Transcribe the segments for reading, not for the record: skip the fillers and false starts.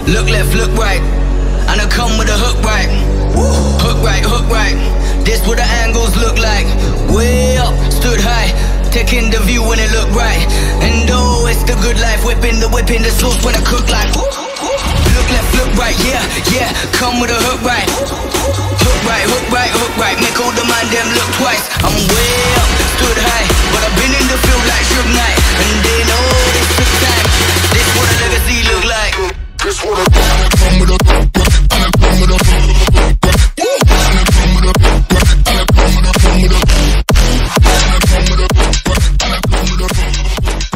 Look left, look right, and I come with a hook right. Hook right, hook right. This what the angles look like. Way up, stood high, taking the view when it look right. And oh, it's the good life, whipping the sauce when I cook like. Look left, look right, yeah, yeah. Come with a hook right. Hook right, hook right, hook right. Make all the man them look twice. I'm way up, stood high, but I've been in the field like Suge Knight. And they know this took time. This what a legacy look like. This what a come with a hook right, and I come with a hook right. And I come with a hook right, and I come with a come with a and I come with a hook right, and I come with a hook right.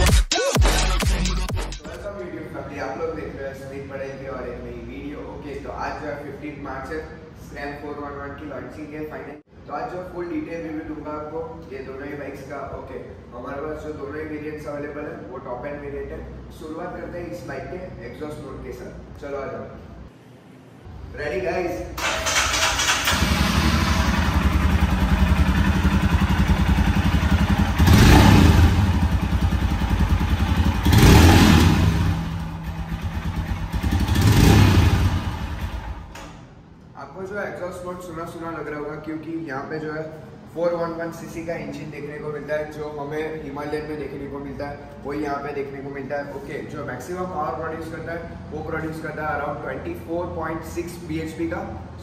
आप लोग देख रहे हैं Smith Patel की और एक नई video. Okay, तो आज जो है 15 मार्च है, स्क्रैम 411 की लॉन्चिंग है फाइनल। तो आज जो फुल डिटेल रिव्यू दूंगा आपको ये दोनों ही बाइक्स का। ओके, हमारे पास जो दोनों ही वेरिएंट्स अवेलेबल है वो टॉप एंड वेरिएंट है। शुरुआत करते हैं इस बाइक के एग्जॉस्ट नोट के साथ। चलो आ जाओ, रेडी गाइस? आपको जो है एग्जॉस्ट नोट सुना लग रहा होगा क्योंकि यहाँ पे जो है 411 सीसी का इंजन देखने को मिलता है। जो हमें हिमालयन में देखने को मिलता है वही यहाँ पे देखने को मिलता है। ओके, जो मैक्सिमम पावर प्रोड्यूस करता है वो प्रोड्यूस करता है अराउंड 24.6 bhp का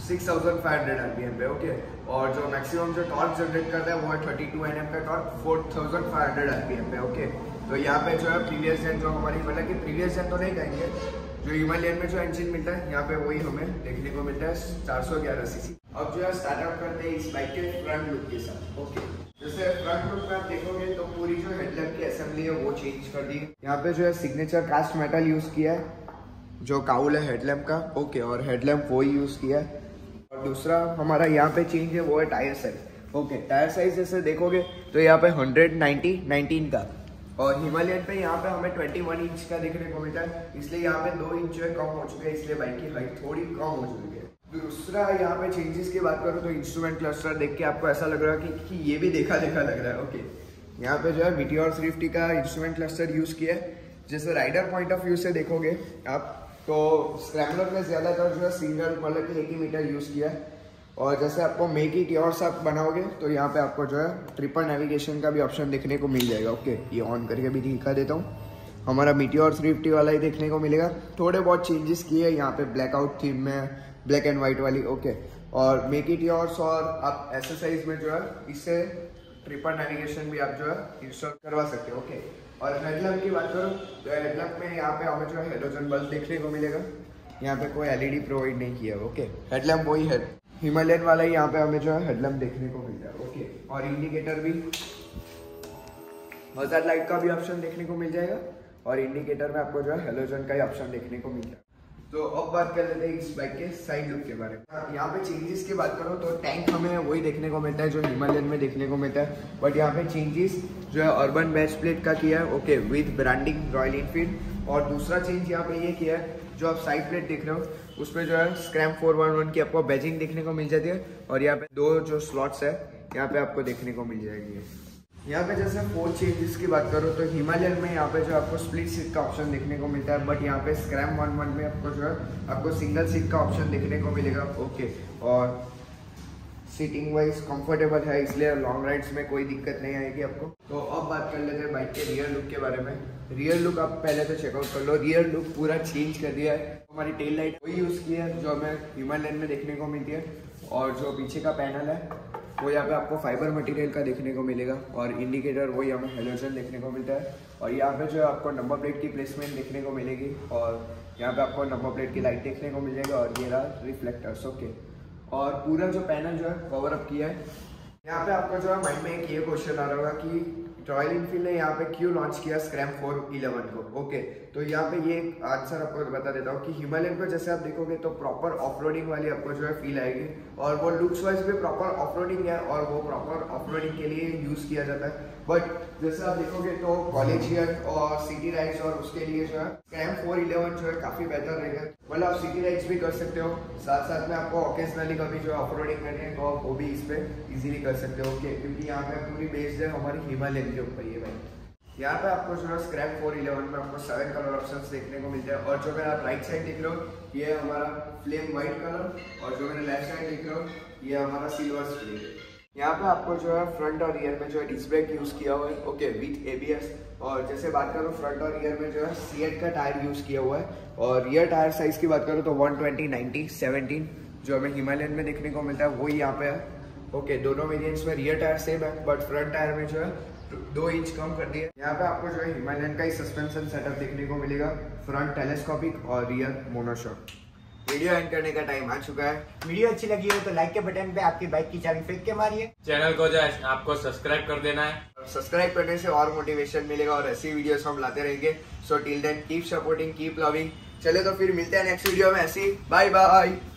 6500 rpm पे। ओके, और जो मैक्सिमम जो टॉर्क जनरेट करता है वो है 32 Nm का टॉर्क 4500 rpm पे। ओके, तो यहाँ पे जो है प्रीवियस जेन जो हमारी, मतलब कि प्रीवियस जेन तो नहीं कहेंगे, जो हिमालयन में जो इंजन मिलता है यहाँ पे वही हमें देखने को मिलता है 411 सीसी। अब जो है स्टार्टअप करते हैं इस बाइक के फ्रंट लुक के साथ। ओके, जैसे फ्रंट लुक में आप देखोगे तो पूरी जो हेडलैम्प की असेंबली है वो चेंज कर दी। यहाँ पे जो है सिग्नेचर कास्ट मेटल यूज किया है, जो काउल है हेडलैम्प का। ओके, और हेडलैम्प वही यूज किया है। और दूसरा हमारा यहाँ पे चेंज है वो है tyre size. Okay, tyre size जैसे देखोगे तो यहाँ पे 190/19 का, और हिमालयन पे यहाँ पे हमें 21 इंच का देखने को मिलता है, इसलिए यहाँ पे 2 इंच कम हो चुके हैं, इसलिए बाइक की हाइट थोड़ी कम हो चुकी है। दूसरा यहाँ पे चेंजेस की बात करूँ तो इंस्ट्रूमेंट क्लस्टर देख के आपको ऐसा लग रहा है कि ये भी देखा लग रहा है। ओके, यहाँ पे जो है मीटियोर 350 का इंस्ट्रूमेंट क्लस्टर यूज किया है। जैसे राइडर पॉइंट ऑफ व्यू से देखोगे आप तो स्क्रैम्बलर में ज्यादातर जो है सिंगल, मतलब कि एक ही मीटर यूज किया है। और जैसे आपको मेक इट योर्स आप बनाओगे तो यहाँ पे आपको जो है ट्रिपल नेविगेशन का भी ऑप्शन देखने को मिल जाएगा। ओके, ये ऑन करके भी दिखा देता हूँ, हमारा मीटियोर 350 वाला ही देखने को मिलेगा। थोड़े बहुत चेंजेस किए यहाँ पे ब्लैकआउट थीम में, ब्लैक एंड व्हाइट वाली। ओके, और मेक इट योर्स और आप एक्सरसाइज में जो है इससे ट्रिपल नेविगेशन भी आप जो है इंस्टॉल करवा सकते हो। ओके, और हेडलैम्प की बात करूँ तो हेडलैम्प में यहाँ पे हमें जो है हेलोजन बल्ब देखने को मिलेगा। यहाँ पे कोई LED प्रोवाइड नहीं किया। ओके, हेडलैम्प वही है हिमालयन वाला ही, यहाँ पे हमें जो है हेडलैम्प देखने को मिलता है। ओके, और इंडिकेटर भी हजार्ड लाइट का भी ऑप्शन देखने को मिल जाएगा, और इंडिकेटर में आपको जो है हेलोजन का ही ऑप्शन देखने को मिल जाएगा। तो अब बात कर लेते हैं इस बाइक के साइड लुक के बारे में। यहाँ पे चेंजेस की बात करो तो टैंक हमें वही देखने को मिलता है जो हिमालयन में देखने को मिलता है, बट यहाँ पे चेंजेस जो है अर्बन बैच प्लेट का किया है। Okay, with branding Royal Enfield. और दूसरा चेंज यहाँ पे ये किया है, जो आप साइड प्लेट देख रहे हो उसमें जो है स्क्रैम 411 की आपको बैजिंग देखने को मिल जाती है, और यहाँ पे 2 जो स्लॉट्स है यहाँ पे आपको देखने को मिल जाएंगे। यहाँ पे जैसे 4 चेंजेस की बात करो तो हिमालयन में यहाँ पे जो आपको स्प्लिट सीट का ऑप्शन देखने को मिलता है, बट यहाँ पे स्क्रैम 11 में आपको जो है आपको सिंगल सीट का ऑप्शन देखने को मिलेगा। ओके, और सीटिंग वाइज कंफर्टेबल है, इसलिए लॉन्ग राइड्स में कोई दिक्कत नहीं आएगी आपको। तो अब बात कर लेते हैं बाइक के रियर लुक के बारे में। रियर लुक आप पहले तो चेकआउट कर लो। रियर लुक पूरा चेंज कर दिया है, हमारी टेल लाइट वही यूज़ की है जो हमें हिमालयन में देखने को मिलती है, और जो पीछे का पैनल है वो यहाँ पे आपको फाइबर मटेरियल का देखने को मिलेगा, और इंडिकेटर वही हमें हेलोजन देखने को मिलता है। और यहाँ पे जो है आपको नंबर प्लेट की प्लेसमेंट देखने को मिलेगी, और यहाँ पे आपको नंबर प्लेट की लाइट देखने को मिल जाएगा, और ये रहा रिफ्लेक्टर्स। ओके, और पूरा जो पैनल जो है कवर अप किया है। यहाँ पे आपको जो है माइंड में एक ये क्वेश्चन आ रहा होगा कि रॉयल इनफील्ड ने यहाँ पे क्यों लॉन्च किया स्क्रैम 411 को। ओके, तो यहाँ पे ये आंसर आपको बता देता हूँ कि हिमालयन को जैसे आप देखोगे तो प्रॉपर ऑफरोडिंग वाली आपको जो है फील आएगी, और वो लुक्स वाइज भी प्रॉपर ऑफरोडिंग है, और वो प्रॉपर ऑफरोडिंग के लिए यूज किया जाता है। बट जैसे आप देखोगे तो कॉलेजियन और सिटी राइड्स और उसके लिए जो है स्क्रैम 411 जो है काफी बेहतर रहेगा। मतलब आप सिटी राइड्स भी कर सकते हो, साथ साथ में आपको ऑकेजनली कभी जो है ऑफरोडिंग करनी है तो आप वो भी इस पे इजीली कर सकते हो। ओके, क्योंकि यहाँ पे पूरी बेस्ड है हमारी हिमालयन के ऊपर ये बाइक। यहाँ पे आपको जो है स्क्रैप 411 में आपको 7 कलर ऑप्शंस देखने को मिलते हैं। और जो मेरा राइट साइड दिख रहे हो ये हमारा फ्लेम व्हाइट कलर, और जो मेरा लेफ्ट साइड दिख रहे हो ये हमारा सिल्वर स्प्रे। यहाँ पे आपको जो है फ्रंट और रियर में जो है डिस्क ब्रेक यूज किया हुआ है, ओके, विथ ABS। और जैसे बात करूँ फ्रंट और रियर में जो है सीएट का टायर यूज किया हुआ है। और रियर टायर साइज की बात करूँ तो 120, 90, 17 जो हमें हिमालयन में देखने को मिलता है वही यहाँ पे है। ओके, दोनों वेरिएंट्स में रियर टायर सेम है, बट फ्रंट टायर में जो है 2 इंच कम कर दिया। यहाँ पे आपको जो है हिमालयन का ही सस्पेंशन सेटअप देखने को मिलेगा, फ्रंट टेलीस्कोपिक और रियर मोनोशॉक। वीडियो एंड करने का टाइम आ चुका है। वीडियो अच्छी लगी हो तो लाइक के बटन पे आपकी बाइक की चाबी फेंक के मारिए। चैनल को जो है आपको सब्सक्राइब कर देना है। सब्सक्राइब करने से और मोटिवेशन मिलेगा और ऐसी वीडियोस हम लाते रहेंगे। So till then keep supporting, keep loving. चले तो फिर मिलते हैं नेक्स्ट वीडियो में ऐसी। Bye bye.